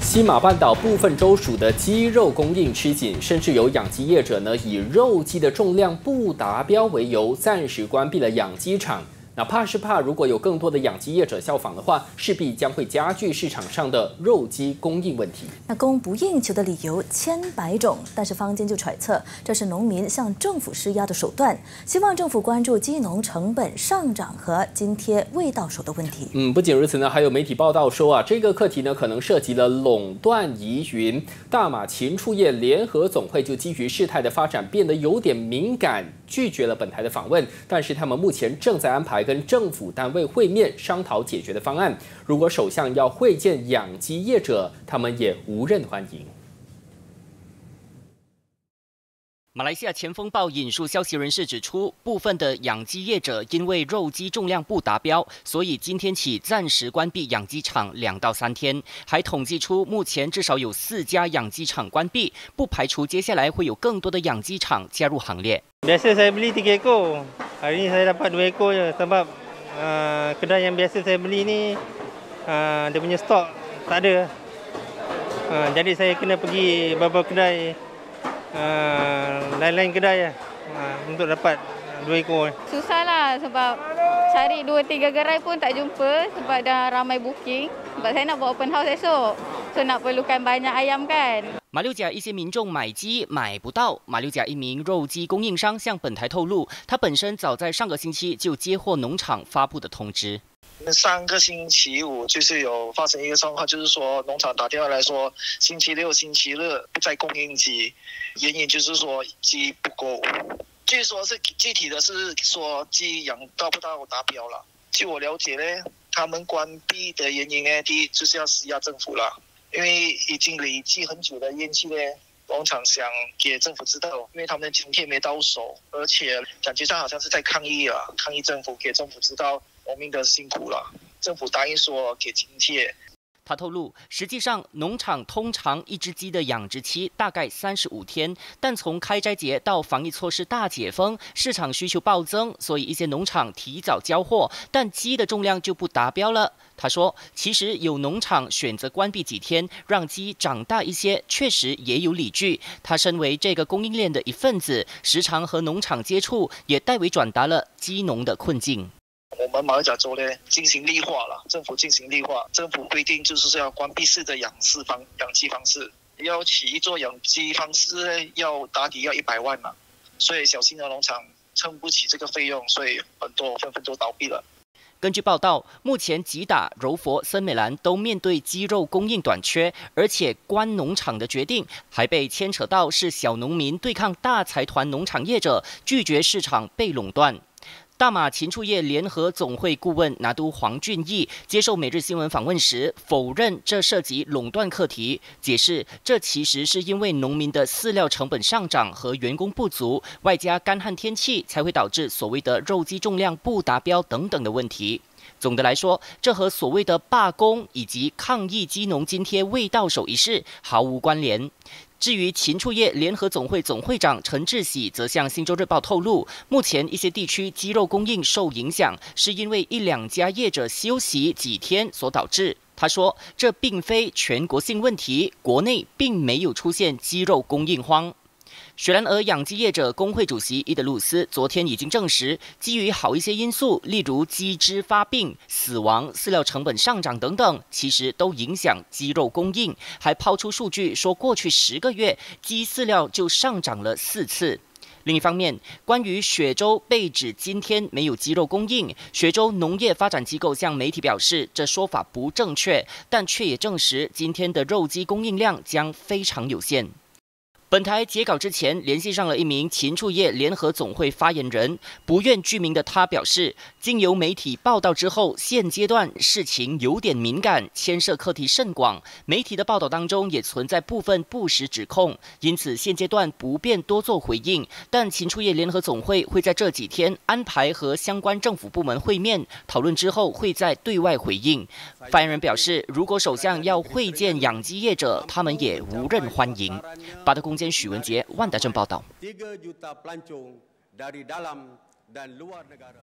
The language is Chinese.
西马半岛部分州属的鸡肉供应吃紧，甚至有养鸡业者呢以肉鸡的重量不达标为由，暂时关闭了养鸡场。那怕是怕，如果有更多的养鸡业者效仿的话，势必将会加剧市场上的肉鸡供应问题。 那供不应求的理由千百种，但是坊间就揣测这是农民向政府施压的手段，希望政府关注鸡农成本上涨和津贴未到手的问题。 不仅如此呢，还有媒体报道说这个课题呢可能涉及了垄断疑云。大马禽畜业联合总会就基于事态的发展变得有点敏感，拒绝了本台的访问，但是他们目前正在安排跟政府单位会面，商讨解决的方案。如果首相要会见养鸡业者，他们也无任欢迎。 马来西亚前锋报引述消息人士指出，部分的养鸡业者因为肉鸡重量不达标，所以今天起暂时关闭养鸡场2到3天。还统计出目前至少有4家养鸡场关闭，不排除接下来会有更多的养鸡场加入行列。 Biasa saya beli 3 ekor, hari ni saya dapat 2 ekor je sebab kedai yang biasa saya beli ni dia punya stok tak ada. Jadi saya kena pergi beberapa kedai lain-lain kedai untuk dapat 2 ekor. Susahlah sebab cari 2-3 gerai pun tak jumpa sebab dah ramai booking. Sebab saya nak buat open house esok. So nak perlukan banyak ayam kan. 马六甲一些民众买鸡买不到，马六甲一名肉鸡供应商向本台透露，他本身早在上个星期就接获农场发布的通知。 上个星期五就是有发生一个状况，就是说农场打电话来说，星期六、星期日不再供应鸡，原因就是说鸡不够。据说是具体的是说鸡养到不到达标了。据我了解呢，他们关闭的原因呢，第一就是要施压政府了。因为已经累积很久的怨气呢，农场想给政府知道，因为他们的津贴没到手，而且感觉上好像是在抗议抗议政府，给政府知道农民的辛苦了。政府答应说给津贴。 他透露，实际上农场通常一只鸡的养殖期大概35天，但从开斋节到防疫措施大解封，市场需求暴增，所以一些农场提早交货，但鸡的重量就不达标了。他说，其实有农场选择关闭几天，让鸡长大一些，确实也有理据。他身为这个供应链的一份子，时常和农场接触，也代为转达了鸡农的困境。 我们马六甲州呢进行立化了，政府进行立化，政府规定就是要关闭式的养鸡方式，要起一座养鸡方式呢要打底要100万嘛，所以小型的农场撑不起这个费用，所以很多纷纷都倒闭了。 根据报道，目前吉打、柔佛、森美兰都面对鸡肉供应短缺，而且关农场的决定还被牵扯到是小农民对抗大财团农场业者，拒绝市场被垄断。大马禽畜业联合总会顾问拿督黄俊义接受每日新闻访问时，否认这涉及垄断课题，解释这其实是因为农民的饲料成本上涨和员工不足，外加干旱天气，才会导致所谓的肉鸡重量不达标等等的问题。总的来说，这和所谓的罢工以及抗议鸡农津贴未到手一事毫无关联。至于禽畜业联合总会总会长陈志喜则向《新洲日报》透露，目前一些地区鸡肉供应受影响，是因为1-2家业者休息几天所导致。他说，这并非全国性问题，国内并没有出现鸡肉供应荒。雪兰莪养鸡业者工会主席伊德鲁斯昨天已经证实，基于好一些因素，例如鸡只发病、死亡、饲料成本上涨等等，其实都影响鸡肉供应。还抛出数据说，过去10个月鸡饲料就上涨了4次。另一方面，关于雪州被指今天没有鸡肉供应，雪州农业发展机构向媒体表示，这说法不正确，但却也证实今天的肉鸡供应量将非常有限。本台截稿之前联系上了一名禽畜业联合总会发言人，不愿具名的他表示，经由媒体报道之后，现阶段事情有点敏感，牵涉课题甚广，媒体的报道当中也存在部分不实指控，因此现阶段不便多做回应。但禽畜业联合总会会在这几天安排和相关政府部门会面，讨论之后会再对外回应。发言人表示，如果首相要会见养鸡业者，他们也无任欢迎。巴德空间许文杰、万达镇报道。